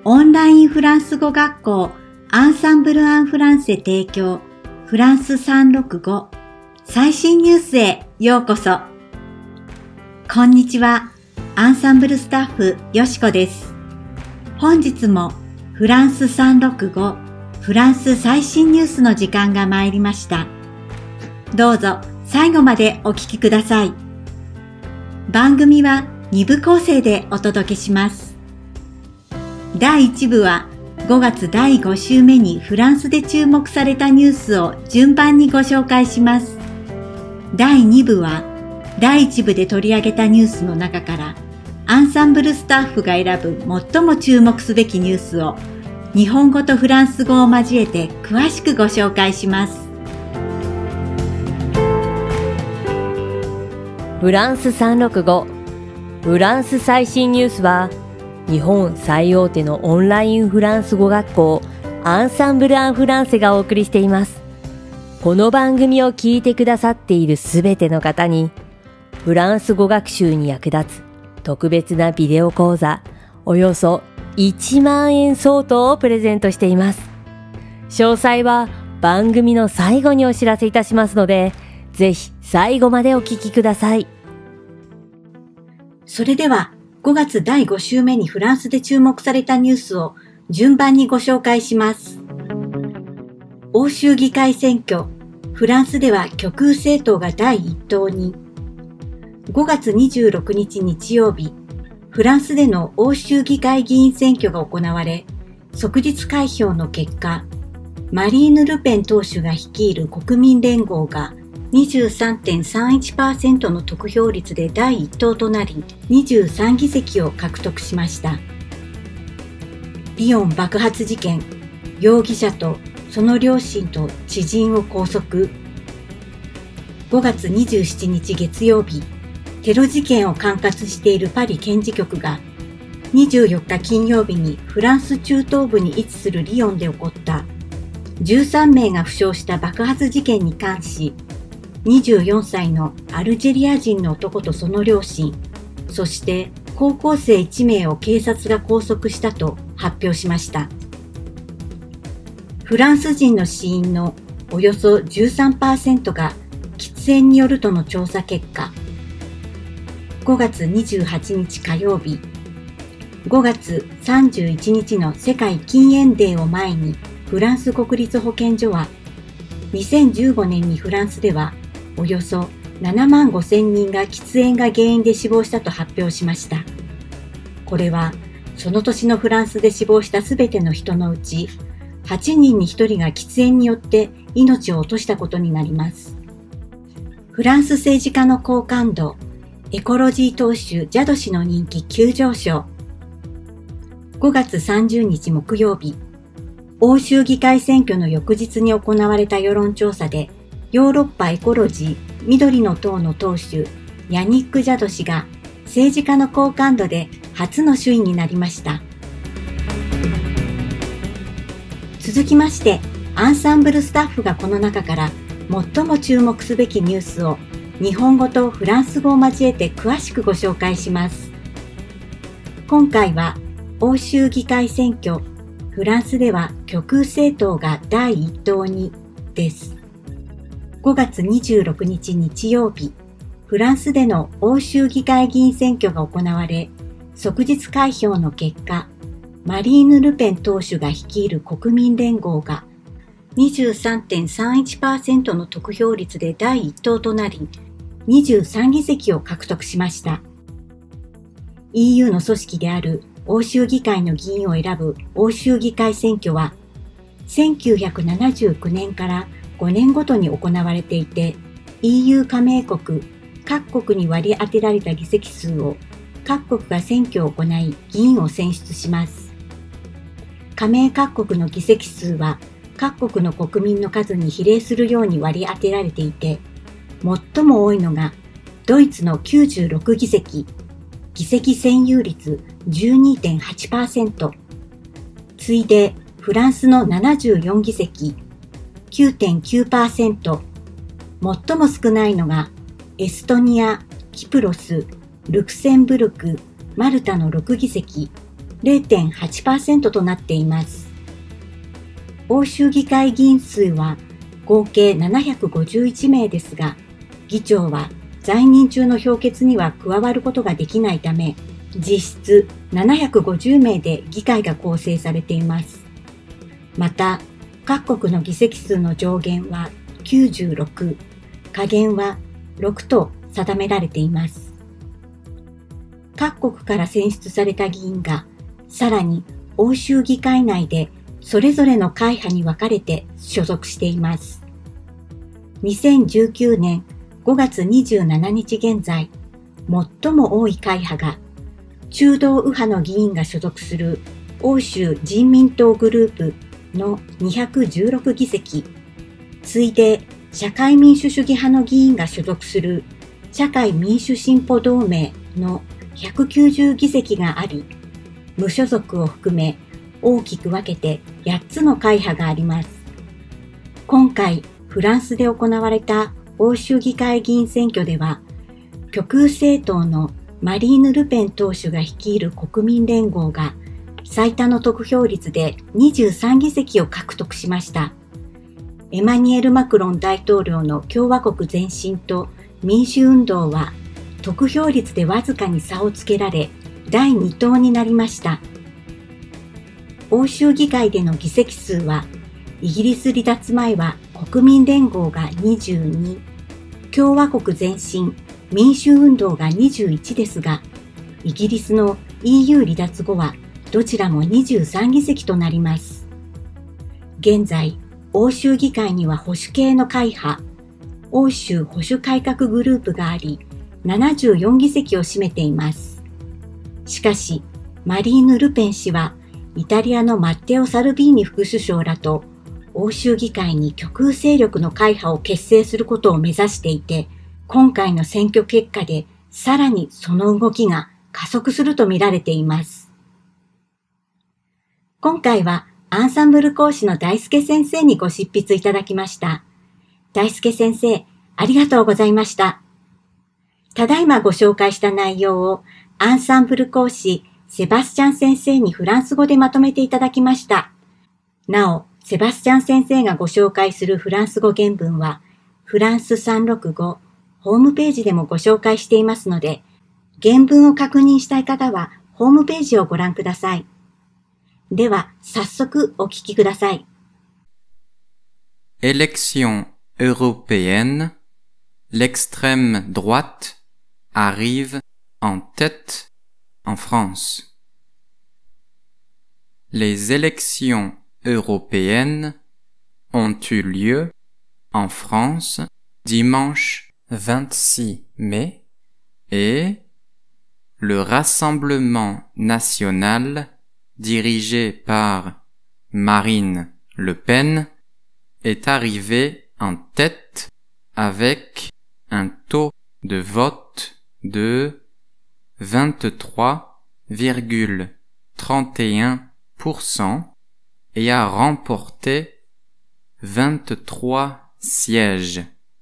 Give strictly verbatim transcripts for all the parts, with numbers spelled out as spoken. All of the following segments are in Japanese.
オンラインフランス語学校アンサンブル・アン・フランセ提供フランスさんろくご最新ニュースへようこそ。こんにちは。アンサンブルスタッフよしこです。本日もフランスさんろくごフランス最新ニュースの時間が参りました。どうぞ最後までお聞きください。番組はに部構成でお届けします。だいいち部はごがつだいご週目にフランスで注目されたニュースを順番にご紹介します。だいに部はだいいち部で取り上げたニュースの中からアンサンブルスタッフが選ぶ最も注目すべきニュースを日本語とフランス語を交えて詳しくご紹介します。 フランスさんろくごフランス最新ニュースは日本最大手のオンラインフランス語学校アンサンブル・アン・フランセがお送りしています。この番組を聞いてくださっているすべての方にフランス語学習に役立つ特別なビデオ講座およそいちまんえん相当をプレゼントしています。詳細は番組の最後にお知らせいたしますので、ぜひ最後までお聞きください。 それではごがつだいご週目にフランスで注目されたニュースを順番にご紹介します。欧州議会選挙、フランスでは極右政党がだいいっ党に。ごがつにじゅうろくにち日曜日、フランスでの欧州議会議員選挙が行われ、即日開票の結果、マリーヌ・ルペン党首が率いる国民連合が にじゅうさんてんさんいちパーセント の得票率でだいいっ党となり、にじゅうさん議席を獲得しました。リヨン爆発事件、容疑者とその両親と知人を拘束。ごがつにじゅうしちにち月曜日、テロ事件を管轄しているパリ検事局がにじゅうよっか金曜日にフランス中東部に位置するリヨンで起こったじゅうさんめいが負傷した爆発事件に関し、にじゅうよんさいのアルジェリア人の男とその両親、そして高校生いちめいを警察が拘束したと発表しました。フランス人の死因のおよそ じゅうさんパーセント が喫煙によるとの調査結果、ごがつにじゅうはちにち火曜日、ごがつさんじゅういちにちの世界禁煙デーを前にフランス国立保健所は、にせんじゅうごねんにフランスではおよそななまんごせんにんが喫煙が原因で死亡したと発表しました。これはその年のフランスで死亡したすべての人のうちはちにんにひとりが喫煙によって命を落としたことになります。フランス政治家の好感度、エコロジー党首ジャド氏の人気急上昇。ごがつさんじゅうにち木曜日、欧州議会選挙の翌日に行われた世論調査で、ヨーロッパエコロジー緑の党の党首ヤニック・ジャド氏が政治家の好感度で初の首位になりました。続きまして、アンサンブルスタッフがこの中から最も注目すべきニュースを日本語とフランス語を交えて詳しくご紹介します。今回は欧州議会選挙、フランスでは極右政党がだいいっ党にです。ごがつにじゅうろくにち日曜日、フランスでの欧州議会議員選挙が行われ、即日開票の結果、マリーヌ・ルペン党首が率いる国民連合が にじゅうさんてんさんいちパーセント の得票率でだいいっ党となり、にじゅうさん議席を獲得しました。イーユー の組織である欧州議会の議員を選ぶ欧州議会選挙は、せんきゅうひゃくななじゅうきゅうねんからごねんごとに行われていて、イーユー 加盟国各国に割り当てられた議席数を各国が選挙を行い議員を選出します。加盟各国の議席数は各国の国民の数に比例するように割り当てられていて、最も多いのがドイツのきゅうじゅうろく議席、議席占有率 じゅうにてんはちパーセント、次いでフランスのななじゅうよん議席、きゅうてんきゅうパーセント、最も少ないのがエストニア、キプロス、ルクセンブルク、マルタのろく議席、 ゼロてんはちパーセント となっています。欧州議会議員数は合計ななひゃくごじゅういちめいですが、議長は在任中の評決には加わることができないため、実質ななひゃくごじゅうめいで議会が構成されています。また、各国の議席数の上限はきゅうじゅうろく、下限はろくと定められています。各国から選出された議員が、さらに欧州議会内でそれぞれの会派に分かれて所属しています。にせんじゅうきゅうねんごがつにじゅうしちにち現在、最も多い会派が、中道右派の議員が所属する欧州人民党グループのにひゃくじゅうろくぎせき、次いで社会民主主義派の議員が所属する社会民主進歩同盟のひゃくきゅうじゅうぎせきがあり、無所属を含め大きく分けてやっつの会派があります。今回フランスで行われた欧州議会議員選挙では、極右政党のマリーヌ・ルペン党首が率いる国民連合が最多の得票率でにじゅうさんぎせきを獲得しました。エマニュエル・マクロン大統領の共和国前進と民主運動は得票率でわずかに差をつけられ、だいにとうになりました。欧州議会での議席数は、イギリス離脱前は国民連合がにじゅうに、共和国前進、民主運動がにじゅういちですが、イギリスの イーユー 離脱後はどちらもにじゅうさんぎせきとなります。現在、欧州議会には保守系の会派、欧州保守改革グループがあり、ななじゅうよんぎせきを占めています。しかし、マリーヌ・ルペン氏は、イタリアのマッテオ・サルビーニ副首相らと、欧州議会に極右勢力の会派を結成することを目指していて、今回の選挙結果でさらにその動きが加速すると見られています。今回はアンサンブル講師の大輔先生にご執筆いただきました。大輔先生、ありがとうございました。ただいまご紹介した内容をアンサンブル講師セバスチャン先生にフランス語でまとめていただきました。なお、セバスチャン先生がご紹介するフランス語原文はフランスさんろくごホームページでもご紹介していますので、原文を確認したい方はホームページをご覧ください。では、早速お聞きください。 Élections européennes, l'extrême droite arrive en tête en France. Les élections européennes ont eu lieu en France dimanche vingt-six mai et le Rassemblement national dirigé par Marine Le Pen est arrivé en tête avec un taux de vote de vingt-trois virgule trente et un pour cent et a remporté vingt-trois sièges.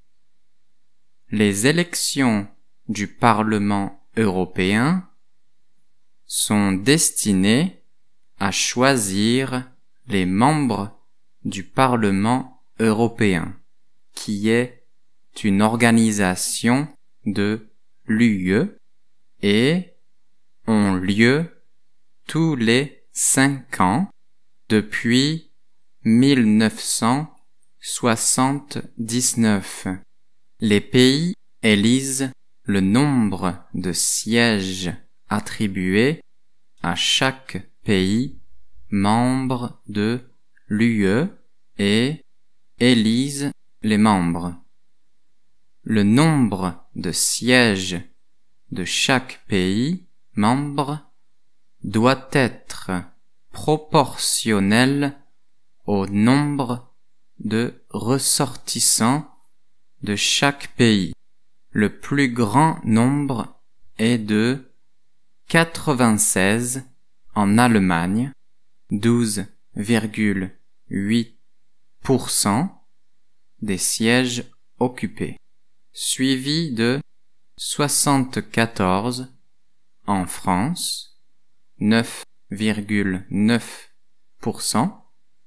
Les élections du Parlement européen sont destinées à choisir les membres du Parlement européen, qui est une organisation de l'U E et ont lieu tous les cinq ans depuis mille neuf cent soixante-dix-neuf. Les pays élisent le nombre de sièges attribués à chaque pays membre de l'U E et élisent les membres. Le nombre de sièges de chaque pays membre doit être proportionnel au nombre de ressortissants de chaque pays. Le plus grand nombre est de quatre-vingt-seize en Allemagne, douze virgule huit pour cent des sièges occupés, suivi de soixante-quatorze en France, neuf virgule neuf pour cent.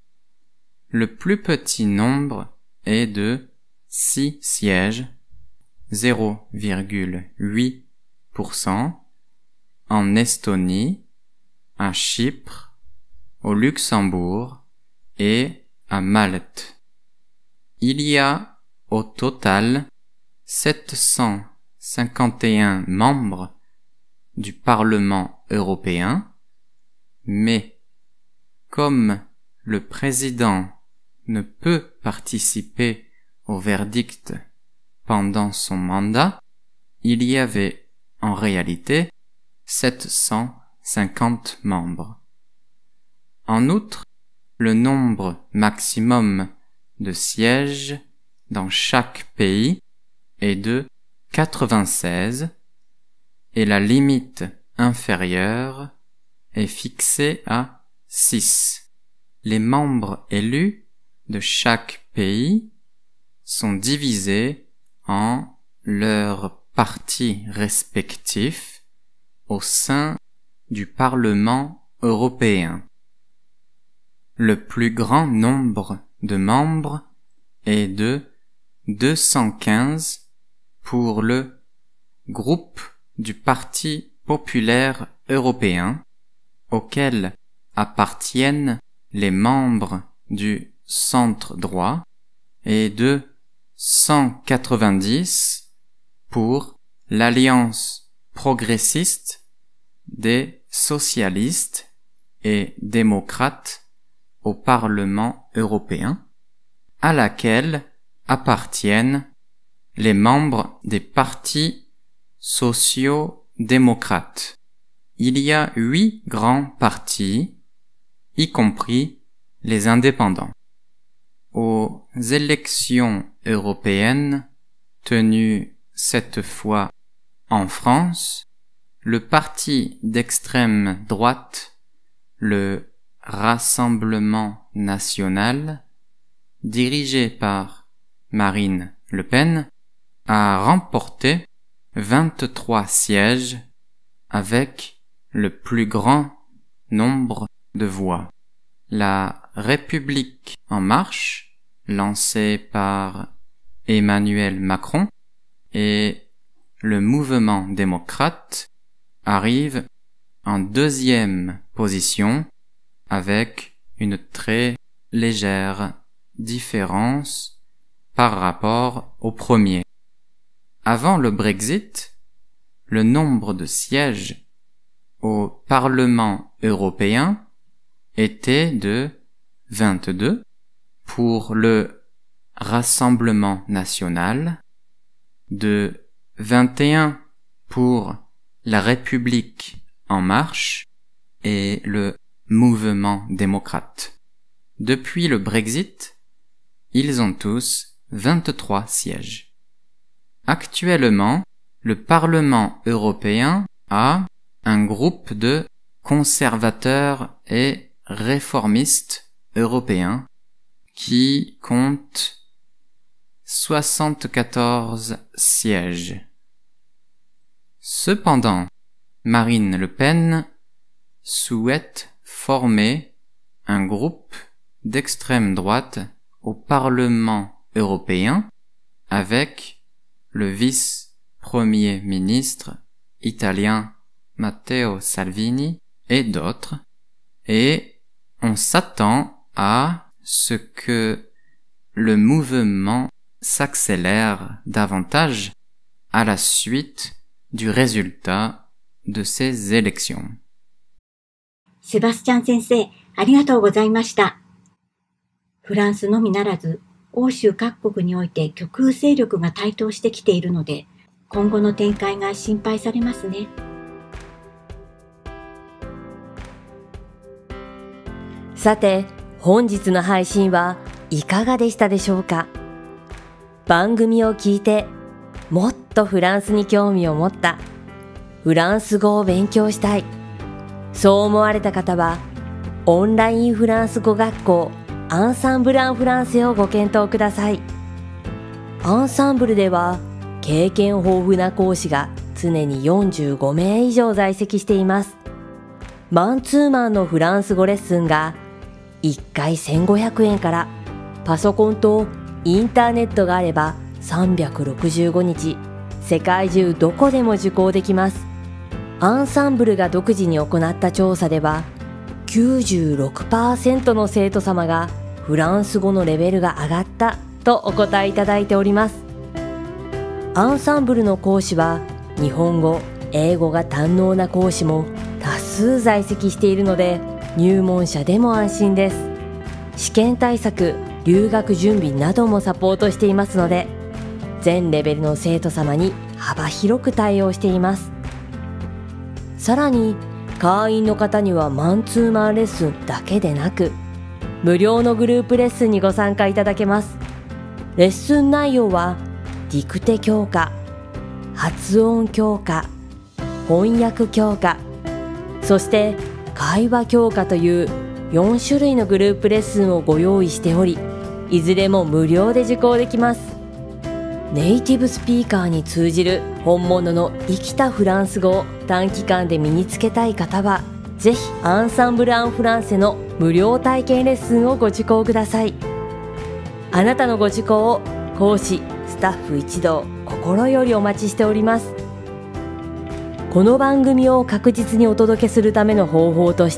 Le plus petit nombre est de six sièges, zéro virgule huit pour cent, en Estonie, à Chypre, au Luxembourg et à Malte. Il y a au total sept cent cinquante et un membres du Parlement européen, mais comme le président ne peut participer au verdict pendant son mandat, il y avait en réalité sept cent cinquante membres. En outre, le nombre maximum de sièges dans chaque pays est de quatre-vingt-seize et la limite inférieure est fixée à six. Les membres élus de chaque pays sont divisés en leurs partis respectifs au sein du Parlement européen. Le plus grand nombre de membres est de deux cent quinze pour le groupe du Parti populaire européen, auquel appartiennent les membres du centre droit, et de cent quatre-vingt-dix pour l'Alliance progressiste des socialistes et démocrates au Parlement européen, à laquelle appartiennent les membres des partis sociaux-démocrates. Il y a huit grands partis, y compris les indépendants. Aux élections européennes tenues cette fois en France, le parti d'extrême droite, le Rassemblement national, dirigé par Marine Le Pen, a remporté vingt-trois sièges avec le plus grand nombre de voix. La République en marche, lancée par Emmanuel Macron, et le mouvement démocrate arrive en deuxième position avec une très légère différence par rapport au premier. Avant le Brexit, le nombre de sièges au Parlement européen était de vingt-deux pour le Rassemblement national, de vingt et un pour la République en marche et le mouvement démocrate. Depuis le Brexit, ils ont tous vingt-trois sièges. Actuellement, le Parlement européen a un groupe de conservateurs et réformistes européens qui compte soixante-quatorze sièges. Cependant, Marine Le Pen souhaite former un groupe d'extrême droite au Parlement européen avec le vice-premier ministre italien Matteo Salvini et d'autres, et on s'attend à ce que le mouvement s'accélère davantage à la suite du résultat de ces élections. セバスチャン先生、ありがとうございました。フランスのみならず、欧州各国において極右勢力が台頭してきているので、今後の展開が心配されますね。 さて、本日の配信はいかがでしたでしょうか？番組を聞いて、もっとフランスに興味を持った、フランス語を勉強したい、そう思われた方は、オンラインフランス語学校アンサンブル・アン・フランセをご検討ください。アンサンブルでは、経験豊富な講師が常によんじゅうごめい以上在籍しています。 マンツーマンのフランス語レッスンがいっかいせんごひゃくえんから、パソコンとインターネットがあればさんびゃくろくじゅうごにち世界中どこでも受講できます。アンサンブルが独自に行った調査では きゅうじゅうろくパーセント の生徒様がフランス語のレベルが上がったとお答えいただいております。アンサンブルの講師は日本語、英語が堪能な講師も多数在籍しているので、入門者でも安心です。試験対策、留学準備などもサポートしていますので、全レベルの生徒様に幅広く対応しています。さらに会員の方にはマンツーマンレッスンだけでなく、無料のグループレッスンにご参加いただけます。レッスン内容はディクテ強化、発音強化、翻訳強化、そして会話強化というよんしゅるいのグループレッスンをご用意しており、いずれも無料で受講できます。ネイティブスピーカーに通じる本物の生きたフランス語を短期間で身につけたい方は、ぜひアンサンブル・アン・フランセの無料体験レッスンをご受講ください。あなたのご受講を講師、スタッフ一同心よりお待ちしております。この番組を確実にお届けするための方法として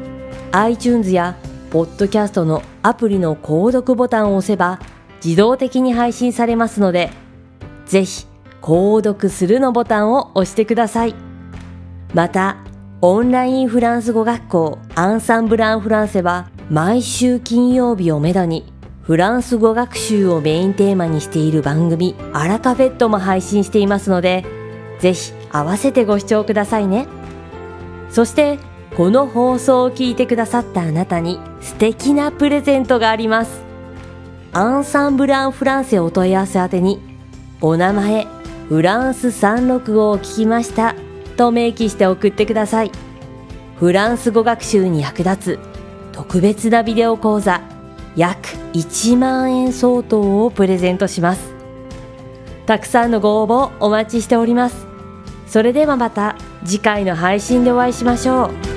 、iTunes やポッドキャストのアプリの購読ボタンを押せば自動的に配信されますので、ぜひ購読するのボタンを押してください。また、オンラインフランス語学校アンサンブル・アン・フランセは毎週金曜日をめどにフランス語学習をメインテーマにしている番組アラカフェットも配信していますので、ぜひ合わせてご視聴くださいね。そしてこの放送を聞いてくださったあなたに素敵なプレゼントがあります。アンサンブル・アン・フランセお問い合わせ宛てに、お名前フランスさんろくごを聞きましたと明記して送ってください。フランス語学習に役立つ特別なビデオ講座約いちまんえん相当をプレゼントします。たくさんのご応募お待ちしております。それではまた次回の配信でお会いしましょう。